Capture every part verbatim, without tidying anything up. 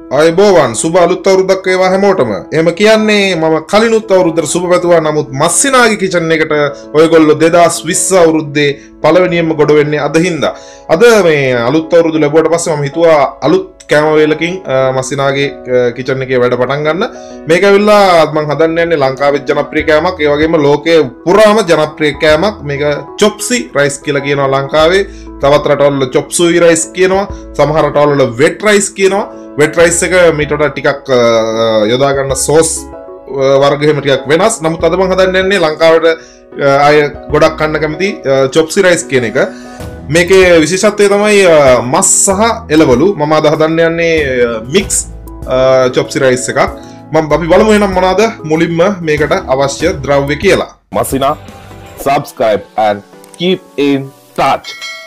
අයබෝවන් සුබ අලුත් අවුරුද්දක් වේවා හැමෝටම. එහෙම කියන්නේ මම කලිනුත් අවුරුද්දට සුබ පැතුවා. නමුත් මස්සිනාගේ කිචන් එකට ඔයගොල්ලෝ දෙදාස් විස්ස අවුරුද්දේ පළවෙනියෙන්ම ගොඩ වෙන්නේ අද හින්දා. අද මේ අලුත් අවුරුදු ලැබුවට පස්සේ මම හිතුවා අලුත් කෑම වේලකින් මස්සිනාගේ කිචන් එකේ වැඩ පටන් ගන්න. මේක ඇවිල්ලා මම හදන්න යන්නේ ලංකාවේ ජනප්‍රිය කෑමක්. ඒ වගේම ලෝකයේ පුරාම ජනප්‍රිය කෑමක්. මේක චොප්සි රයිස් කියලා කියනවා ලංකාවේ. තවත් රටවල චොප්සුයි රයිස් කියනවා. සමහර රටවල වෙට් රයිස් කියනවා. වෙට් රයිස් එක මීට වඩා ටිකක් යොදා ගන්න සෝස් වර්ග එහෙම ටිකක් වෙනස්. නමුත් අද මම හදන්න යන්නේ ලංකාවට අය ගොඩක් කන්න කැමති චොප්සි රයිස් කියන එක. මේකේ විශේෂත්වය තමයි මස් සහ එළවලු. මම අද හදන්න යන්නේ මික්ස් චොප්සි රයිස් එකක්. මම අපි බලමු එහෙනම් මොනවාද මුලින්ම මේකට අවශ්‍ය ද්‍රව්‍ය කියලා. Masina, subscribe and keep in touch.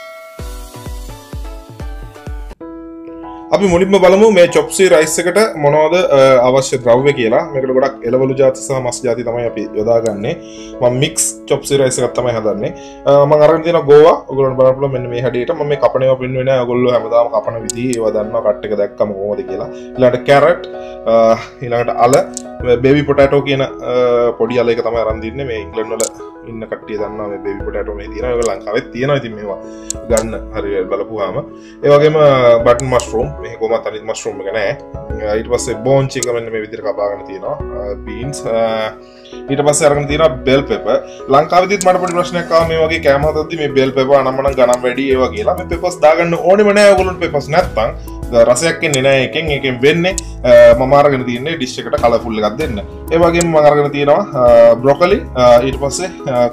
අපි මුලින්ම බලමු මේ චොප්සි රයිස් එකට මොනවද අවශ්‍ය ද්‍රව්‍ය කියලා. මේකට ගොඩක් එළවලු ಜಾති සහ මස් ಜಾති තමයි අපි යොදාගන්නේ. මම මික්ස් චොප්සි රයිස් එකක් තමයි හදන්නේ. මම අරගෙන තියෙන ගෝවා. ඔයගොල්ලන්ට බලන්න පුළුවන් මෙන්න මේ හැඩයට. මම මේ කපණේව පින්නුවේ නැහැ. ඔයගොල්ලෝ හැමදාම කපන විදිහ ඒවා දන්නවා. කට් එක දැක්කම කොහොමද කියලා. ඊළඟට කැරට්, ඊළඟට අල, බේබි පොටැටෝ කියන පොඩි අල එක තමයි අරන් දින්නේ. මේ ඉංග්ලන්ඩ් වල ඉන්න කට්ටිය දන්නවා මේ බේබි පොටැටෝ මේ තියෙනවා. ඒක ලංකාවෙත් තියෙනවා. ඉතින් මේවා ගන්න හරියට බලපුවාම. ඒ වගේම බටන් මෂ්රූම්. මේ කොහොමද අනිත් මෂ්රූම් එක නෑ. ඊට පස්සේ බෝන්ච් එක මෙන්න මේ විදිහට කපාගෙන තියෙනවා. බීන්ස්. ඊට පස්සේ අරගෙන තියෙනවා බෙල් පෙපර්. ලංකාවේදීත් මට පොඩි ප්‍රශ්නයක් ආවා මේ වගේ කෑම හදද්දි මේ බෙල් පෙපර් අනම්මනම් ගණන් වැඩි ඒවා කියලා. මේ පෙපර්ස් දාගන්න ඕනෙම නෑ. ඔයගොල්ලන්ට පෙපර්ස් නැත්තම් රසයක් එන්නේ නෑ එකෙන්. එකෙන් වෙන්නේ මම අරගෙන තියෙන්නේ ඩිෂ් එකට කලර්ෆුල් එකක් දෙන්න. ඒ වගේම මම අරගෙන තියෙනවා බ්‍රොකොලි. ඊට පස්සේ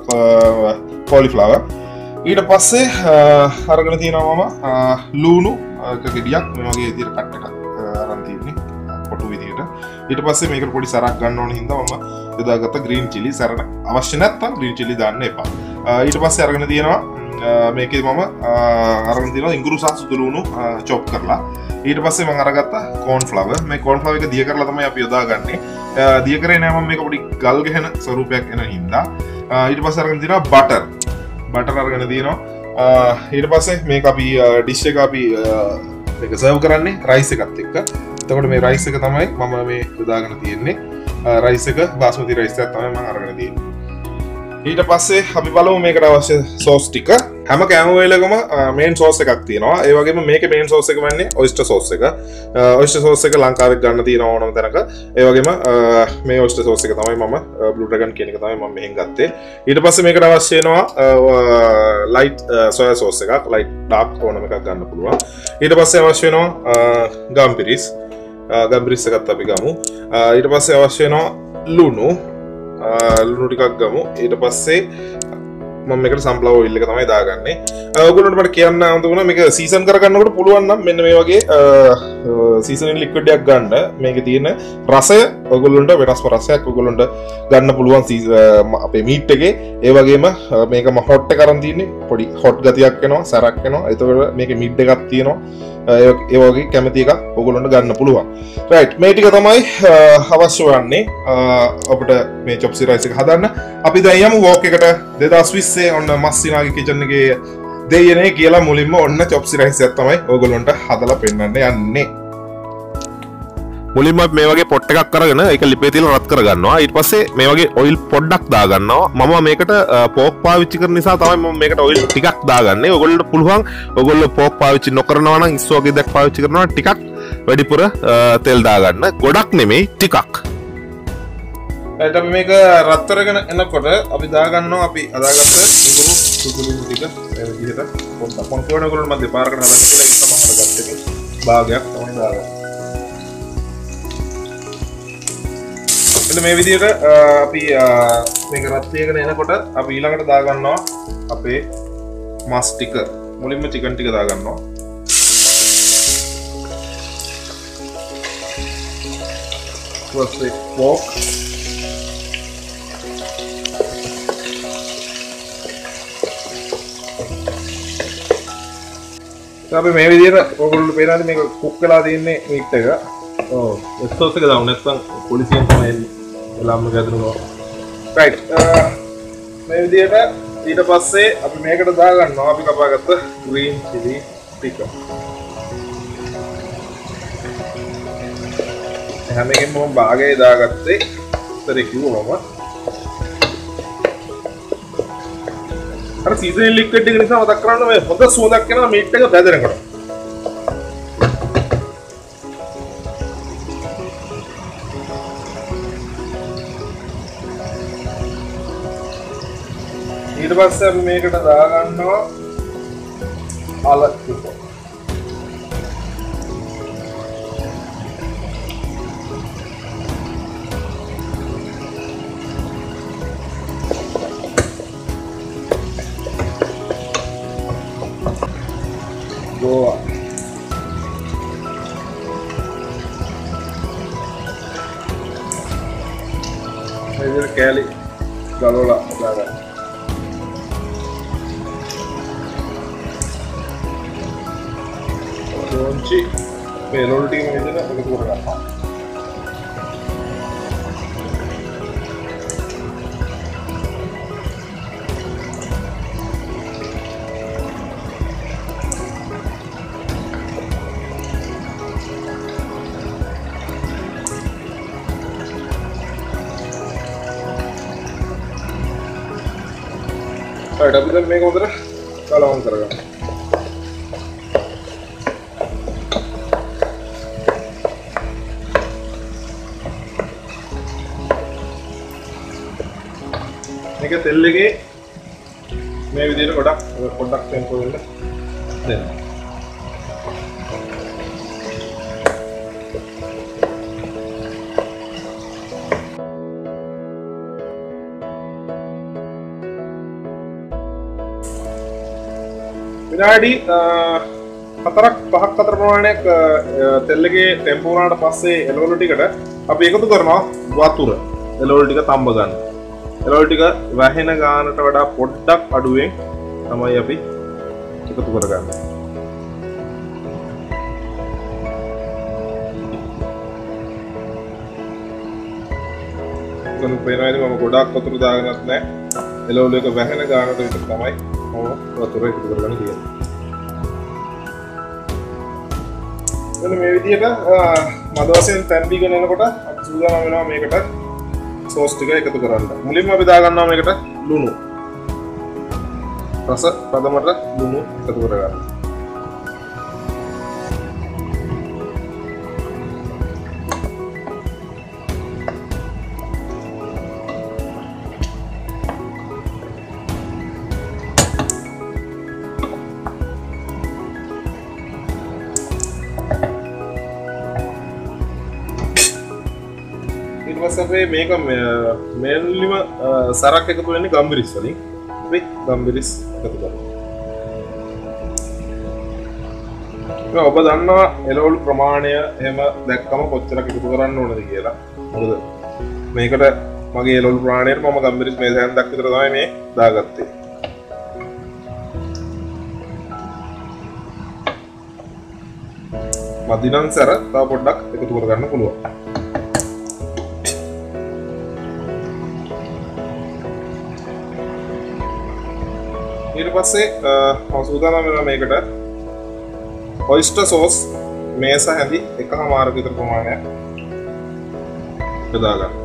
කොලිෆ්ලවර්. ඊට පස්සේ අරගෙන තියෙනවා මම ලූණු එක ගෙඩියක් මේ වගේ විදිහට කට් එකක් අරන් තියෙන්නේ කොටු විදිහට. ඊට පස්සේ මේකට පොඩි සරක් ගන්න ඕන හින්දා මම යොදාගත්ත ග්‍රීන් චිලි. සරණ අවශ්‍ය නැත්නම් ග්‍රීන් චිලි දාන්න එපා. ඊට පස්සේ අරගෙන තියෙනවා මේකේ මම අරගෙන තියෙනවා ඉඟුරු සහ සුදු ලූණු චොප් කරලා. ඊට පස්සේ මම අරගත්තා කෝන් ෆ්ලවර්. මේ කෝන් ෆ්ලවර් එක දිය කරලා තමයි අපි යොදාගන්නේ. දිය කරේ නෑ මම මේක පොඩි ගල් ගැහෙන ස්වරූපයක් එන හින්දා. ඊට පස්සේ අරගෙන තියෙනවා බටර්. බටර් අරගෙන තියෙනවා. ඊට පස්සේ මේක අපි ඩිෂ් එක අපි මේක සර්ව් කරන්නේ රයිස් එකත් එක්ක. එතකොට මේ රයිස් එක තමයි මම මේ යොදාගෙන තියෙන්නේ. රයිස් එක බාස්මති රයිස් එකක් තමයි මම අරගෙන තියෙන්නේ. ඊට පස්සේ අපි බලමු මේකට අවශ්‍ය සෝස් ටික. හැම කෑම වේලකම මේන් සෝස් එකක් තියෙනවා. ඒ වගේම මේකේ මේන් සෝස් එක වෙන්නේ ඔයිස්ටර් සෝස් එක. ඔයිස්ටර් සෝස් එක ලංකාවේ ගන්න තියෙනවා ඕනම තැනක. ඒ වගේම මේ ඔයිස්ටර් සෝස් එක තමයි මම බ්ලූ ඩ්‍රැගන් කියන එක තමයි මම මෙහෙන් ගත්තේ. ඊට පස්සේ මේකට අවශ්‍ය වෙනවා ලයිට් සොයා සෝස් එකක්. ලයිට් ඩාර්ක් ඕනම එකක් ගන්න පුළුවන්. ඊට පස්සේ අවශ්‍ය වෙනවා ගම්පිරිස්. ගම්පිරිස් එකත් අපි ගමු. ඊට පස්සේ අවශ්‍ය වෙනවා ලුණු. ලුණු ටිකක් ගමු. ඊට පස්සේ මම මේකට සන්ෆ්ලවර් ඔයිල් එක තමයි දාගන්නේ. ඔයගොල්ලන්ට මට කියන්න අන්ත වුණා මේක සීසන් කරගන්නකොට පුළුවන් නම් මෙන්න මේ වගේ සීසනින් ලික්විඩ් එකක් ගන්න. මේකේ තියෙන රසය ඔයගොල්ලන්ට වෙනස්ම රසයක් ඔයගොල්ලන්ට ගන්න පුළුවන් අපේ මීට් එකේ. ඒ වගේම මේක ම හොට් එක අරන් තියෙන්නේ. පොඩි හොට් ගතියක් එනවා, සරක් එනවා. ඒතකොට මේකේ මීට් එකක් තියෙනවා. ඒ වගේ කැමති එකක් ඔයගොල්ලන්ට ගන්න පුළුවන්. රයිට් මේ ටික තමයි අවශ්‍ය වන්නේ අපිට මේ චොප්සි රයිස් එක හදන්න. අපි දැන් යමු වෝක් එකට. දෙදාස් විස්සේ ඔන්න මස්සිනාගේ කිචන් එකේ දෙයනේ කියලා මුලින්ම ඔන්න චොප්සි රයිස් එකක් තමයි ඔයගොල්ලන්ට හදලා පෙන්නන්න යන්නේ. මුලින්ම මේ වගේ පොට් එකක් අරගෙන ඒක ලිපේ තියලා රත් කරගන්නවා. ඊට පස්සේ මේ වගේ ඔයිල් පොඩ්ඩක් දාගන්නවා. මම මේකට පෝක් පාවිච්චි කරන නිසා තමයි මම මේකට ඔයිල් ටිකක් දාගන්නේ. ඔයගොල්ලන්ට පුළුවන් ඔයගොල්ලෝ පෝක් පාවිච්චි නොකරනවා නම් ඉස්සෝ වගේ දෙයක් පාවිච්චි කරනවා ටිකක් වැඩිපුර තෙල් දාගන්න. ගොඩක් නෙමෙයි ටිකක්. ඊට අපි මේක රත් කරගෙන එනකොට අපි දාගන්නවා අපි අදාගත්ත ඉඟුරු සුදු ලුණු ටික මේ විදිහට පොඩ්ඩක් පොන් කරන ඔයගොල්ලෝ මම දෙපාරකට හදන්න කියලා ඒක තමයි හදගත්ත එකේ භාගයක් තමයි දාගන්නේ. එන්න මේ විදිහට අපි මේක රත් වෙගෙන එනකොට අපි ඊළඟට දාගන්නවා අපේ මස් ටික. මුලින්ම චිකන් ටික දාගන්නවා. ඊපස්සේ පෝක්. අපි මේ විදිහට ඔයගොල්ලෝ පේනවාද මේක කුක් වෙලා තියෙන්නේ මීට් එක. ඔව් සෝස් එක දාමු නැත්නම් පොලිසියෙන් තමයි එන්නේ. එලාම ගැදෙනවා. රයිට්. මේ විදිහට ඊට පස්සේ අපි මේකට දාගන්නවා අපි කපාගත්ත ග්‍රීන් චිලි ටික. හැම එකෙම මම භාගය දාගත්තේ ඉතරේ කිව්වම අර සීසනින් ලික්විඩ් එක නිසා මතක් කරන්න මේ හොඳ සුවඳක් එනවා මීට් එක බැදෙනකොට. ඊට පස්සේ අපි මේකට දාගන්නවා අල ටික. Boa. Ini kali galola ada. Kunci pelol ටික මෙතන එකතු කරගන්නවා. Right, අපි දැන් මේක හොඳට කලවම් කරගන්න. මේක තෙල් එකේ මේ විදිහට ගොඩක් පොඩ්ඩක් ටෙම්පර් වෙන්න දෙන්න. විනාඩි හතරක් පහක් අතර ප්‍රමාණයක් තෙල් එකේ ටෙම්පර් වුණාට පස්සේ එළවලු ටිකට අපි එකතු කරනවා වතුර. එළවලු ටික තඹ ගන්න. එළවලු ටික වැහෙන ගානට වඩා පොඩ්ඩක් අඩුවෙන් තමයි අපි එකතු කරගන්නේ. මම පේනවාද මම ගොඩක් වතුර දාගෙනත් නැහැ. එළවලු එක වැහෙන ගානට විතර තමයි මම වතුර එකතු කරගන්න තියෙන්නේ. මෙන්න මේ විදිහට මද වශයෙන් තැම්බීගෙන එනකොට අපි සූදානම් වෙනවා මේකට සෝස් ටික එකතු කරන්න. මුලින්ම අපි දා ගන්නවා මේකට ලුණු. රස පදමට ලුණු එකතු කරගන්න. අපේ මේක මෙන්ලිම සරක් එකතු වෙන්නේ ගම්බිරිස් වලින්. අපි ගම්බිරිස් එකතු කරනවා. ඔබ දන්නවා එළවලු ප්‍රමාණය එහෙම දැක්කම කොච්චරක් එකතු කරන්න ඕනද කියලා. මොකද මේකට මගේ එළවලු ප්‍රමාණයට මම ගම්බිරිස් මේ සෑහෙනක් විතර තමයි මේ දාගත්තේ. මදිනම් සර තව පොඩ්ඩක් එකතු කරගන්න පුළුවන්. ඊට පස්සේ මම සූදානම් වෙනවා මේකට ඔයිස්ටර් සෝස් මේස හැඳි එකමාරක විතර ප්‍රමාණයක් යොදා ගන්න.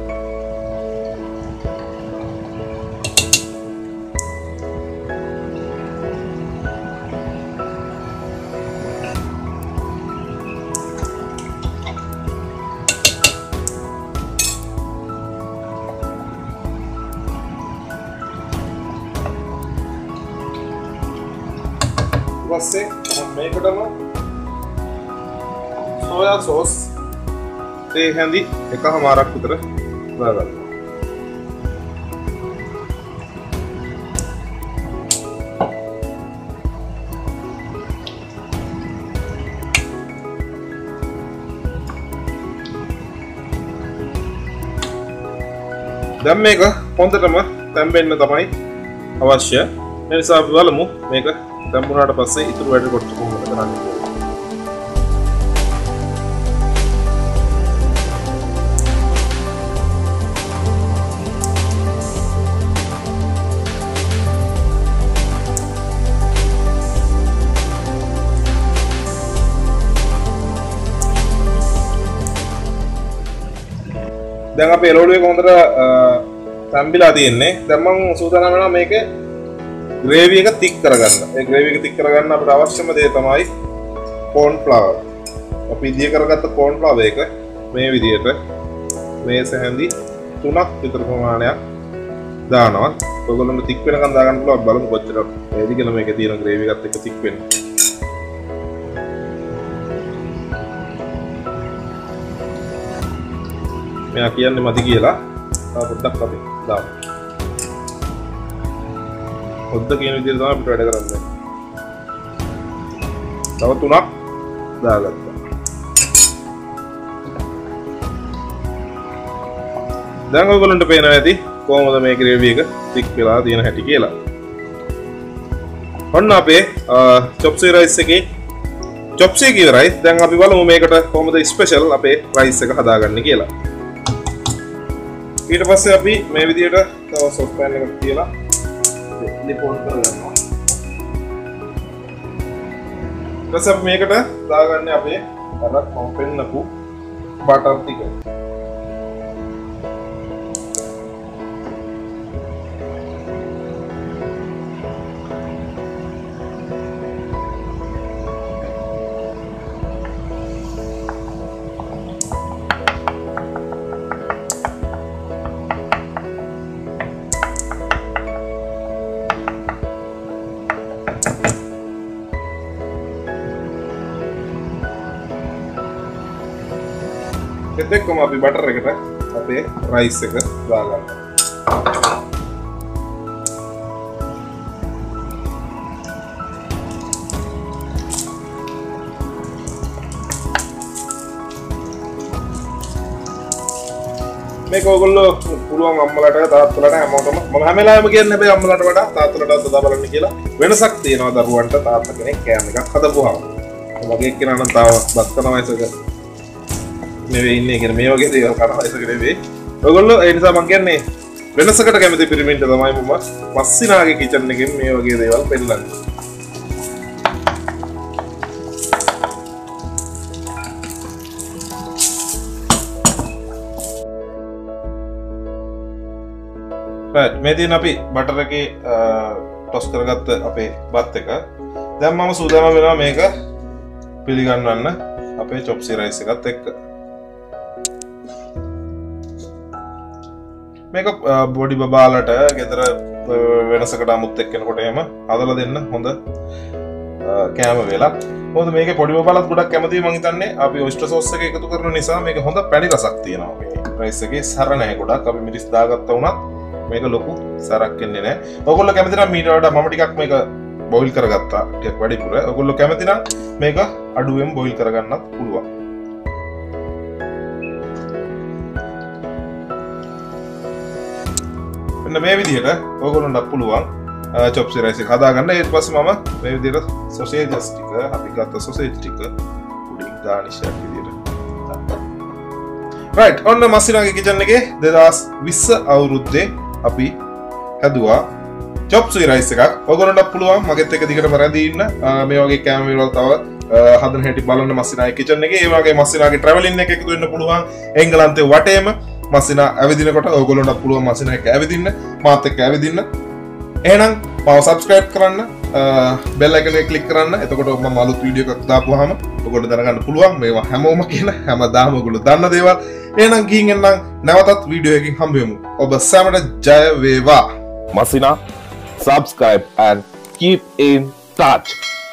පස්සේ මේකටම සෝයා සෝස් තේ හැඳි එකමාරක් විතර දාගන්න. දැන් මේක හොඳටම තැම්බෙන්න තමයි අවශ්‍ය. ඒ නිසා අපි බලමු මේක තැම්බුණාට පස්සේ ඉතුරු වැඩ කොටස කොහොමද කරන්නේ කියලා. දැන් අපේ එළවලු එක හොඳට තම්බිලා තියෙන්නේ. දැන් මම සූදානම් වෙනවා මේකේ ග්‍රේවි එක තික් කරගන්න. ඒ ග්‍රේවි එක තික් කරගන්න අපිට අවශ්‍යම දේ තමයි corn flour. අපි ඉදිය කරගත්ත corn flour එක මේ විදිහට මේ සැහැඳි තුනක් විතර ප්‍රමාණයක් දානවා. ඔයගොල්ලන්ට තික් වෙනකන් දාගන්න පුළුවන්. බලමු කොච්චර වේද කියලා මේකේ තියෙන ග්‍රේවි එකත් එක්ක තික් වෙන්නේ. මෙයා කියන්නේ මදි කියලා. තව පොඩ්ඩක් අපි දාමු. හොද්ද කියන විදිහට තමයි අපිට වැඩ කරන්නේ. තව තුනක් දාගත්තා. දැන් ඔයගොල්ලන්ට පේනවා ඇති කොහොමද මේ ග්‍රේවි එක තික් වෙලා තියෙන හැටි කියලා. ඔන්න අපේ චොප්සී රයිස් එකේ චොප්සී කියන රයිස්. දැන් අපි බලමු මේකට කොහොමද ස්පෙෂල් අපේ රයිස් එක හදාගන්නේ කියලා. ඊට පස්සේ අපි මේ විදිහට තව සොස් පෑන් එකක් තියලා ලිපෝන් කරගන්නවා. ඊට පස්සේ අපි මේකට දාගන්නේ අපේ අර මම පෙන්නපු බටර් ටික. එතෙක්කම අපි බටර් එකට අපේ රයිස් එක දාගන්නවා. මේක ඔයගොල්ලෝ පුළුවන් අම්මලාට තාත්තලාට හැමෝටම මම හැම වෙලාවෙම කියන්නේ හැබැයි අම්මලාට වඩා තාත්තලාට හදා බලන්න කියලා. වෙනසක් තියෙනවා දරුවන්ට තාත්තා කෙනෙක් කෑම එකක් හදපුවාම. මගේ එක්කෙනා නම් තාම බත් කන වයසක නෙවෙයි ඉන්නේ කියන්නේ මේ වගේ දේවල් කන වයසක නෙවෙයි. ඔයගොල්ලෝ ඒ නිසා මම කියන්නේ වෙනසකට කැමති පිරිමින්ට තමයි මම මස්සිනාගේ කිචන් එකෙන් මේ වගේ දේවල් පෙන්නන්නේ. right මේ දින අපි බටර් එකේ ටොස් කරගත්ත අපේ බත් එක දැන් මම සූදානම් වෙනවා මේක පිළිගන්වන්න අපේ චොප්සී රයිස් එකත් එක්ක. මේක බොඩි බබාලට ගෙදර වෙනසකට අමුත් එක්කෙනකොට එහෙම හදලා දෙන්න හොඳ කෑම වේලක්. මොකද මේකේ පොඩි බබාලත් ගොඩක් කැමතියි මං හිතන්නේ. අපි ඔයිස්ටර් සෝස් එක එකතු කරන නිසා මේක හොඳ පැණි රසක් තියෙනවා. මේ රයිස් එකේ සැර නැහැ ගොඩක්. අපි මිරිස් දාගත්තා වුණත් මේක ලොකු සැරක් එන්නේ නැහැ. ඔයගොල්ලෝ කැමති නම් මීට වඩා මම ටිකක් මේක බොයිල් කරගත්තා. ටිකක් වැඩිපුර. ඔයගොල්ලෝ කැමති නම් මේක අඩුවෙන් බොයිල් කරගන්නත් පුළුවන්. මේ විදිහට ඔයගොල්ලන්ට පුළුවන් චොප්සී රයිස් එක හදාගන්න. ඊට පස්සේ මම මේ විදිහට සොසේජස් ටික අපි ගත්ත සොසේජ් ටික උඩින් ගානිෂ් එකක් විදිහට දාන්න. රයිට් ඔන්න මස්සිනාගේ කිචන් එකේ දෙදාස් විස්ස අවුරුද්දේ අපි හැදුවා චොප්සී රයිස් එකක්. ඔයගොල්ලන්ට පුළුවන් මගෙත් එක දිගටම රැඳී ඉන්න මේ වගේ කැම වල තව හදන හැටි බලන්න මස්සිනාගේ කිචන් එකේ. ඒ වගේ මස්සිනාගේ ට්‍රැවලින් එක එකතු වෙන්න පුළුවන් එංගලන්තේ වටේම. මස්සිනා ඇවිදිනකොට ඔයගොල්ලන්ට පුළුවන් මස්සිනා එක්ක ඇවිදින්න මාත් එක්ක ඇවිදින්න. එහෙනම් මාව subscribe කරන්න, bell icon එක click කරන්න. එතකොට මම අලුත් වීඩියෝ එකක් දාපුවාම ඔයගොල්ලෝ දැනගන්න පුළුවන් මේවා හැමෝම කියන හැමදාම ඔයගොල්ලෝ දන්න දේවල්. එහෙනම් ගිහින් එන්නම් නැවතත් වීඩියෝ එකකින් හම්බ වෙමු. ඔබ සැමට ජය වේවා. Masina, subscribe and keep in touch.